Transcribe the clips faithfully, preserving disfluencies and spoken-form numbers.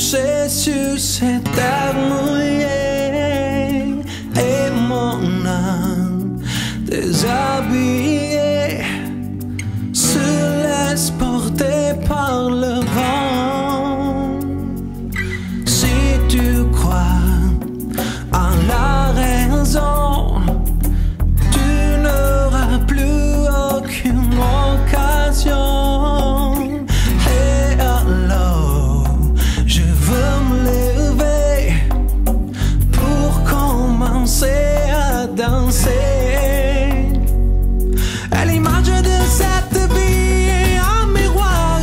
couché sur cette terre mouillée et mon âme déshabillée se laisse porter par le vent. Si tu crois en la raison, tu n'auras plus aucune occasion. Danser à l'image de cette vie et un miroir.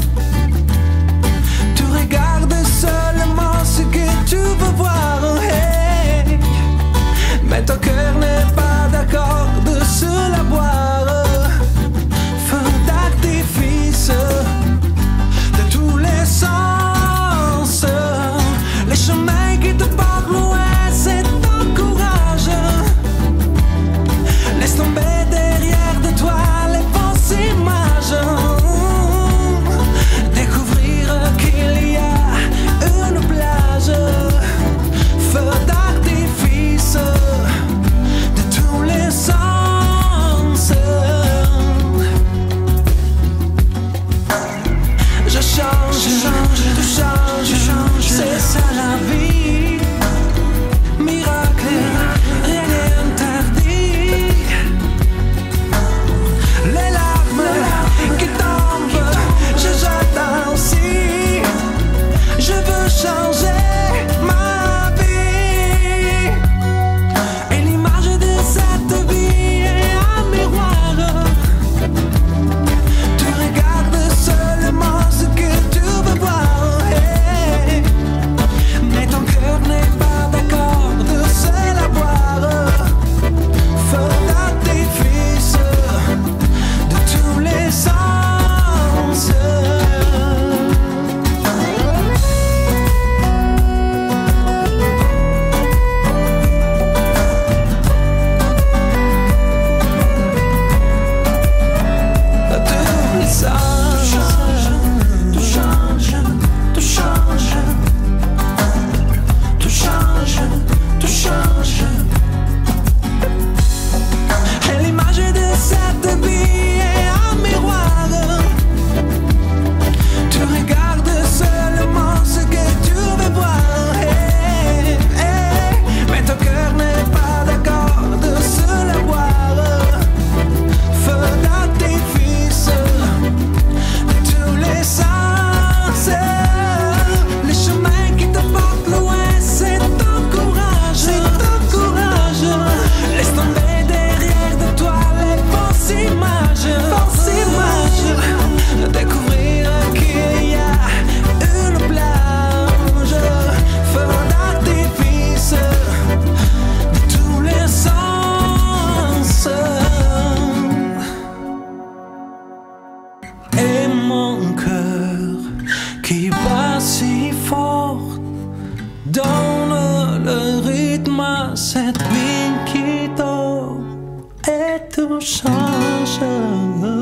Tu regardes seulement ce que tu veux voir, hey. Mais ton cœur n'est pas d'accord de se la boire. Feu d'artifice de tous les sens, les chemins qui te portent loin, c'est ton courage. Laisse tomber derrière de toi les fausses images. Découvrir qu'il y a une plage. Feu d'artifice de tous les sens. Je change, je change, tu changes, je change. C'est ça la vie. Miracle, rien n'est interdit. Les larmes qui tombent, je jette ainsi. Je veux changer ma vie. Et l'image de cette vie est un miroir. Tu regardes seulement ce que tu veux voir, hey. Mais ton cœur n'est pas d'accord de se la boire. Feu d'artifice de tous les sens. De tous les sens. Tout change, tout change, tout change, tout change. Et l'image de cette vie est un miroir. Tu regardes seulement ce que tu veux voir, hey, hey. Mais ton cœur n'est pas d'accord de se la boire. Feu d'artifice de tous les sens. Les chemins qui te portent loin, c'est ton courage, c'est ton courage. Laisse tomber derrière de toi les fausses images, fausses images. Découvrir qu'il y a une plage. Feu d'artifice de tous les sens. Et mon cœur qui bat si fort donne le rythme à cette vie qui dort. Et tout change.